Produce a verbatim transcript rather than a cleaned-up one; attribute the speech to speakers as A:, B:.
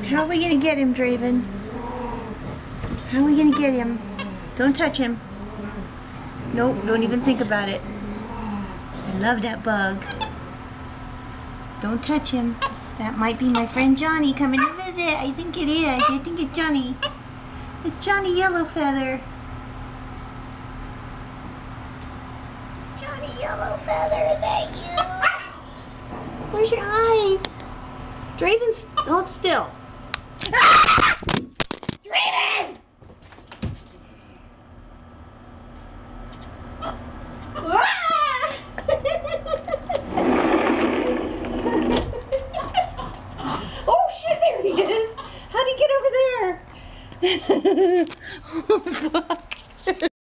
A: How are we gonna get him, Draven? How are we gonna get him? Don't touch him. Nope, don't even think about it. I love that bug. Don't touch him. That might be my friend Johnny coming to visit. I think it is. I think it's Johnny. It's Johnny Yellowfeather. Johnny Yellowfeather, is that you? Where's your eyes? Draven, hold still. Ah! Draven! Oh shit, there he is! How'd he get over there?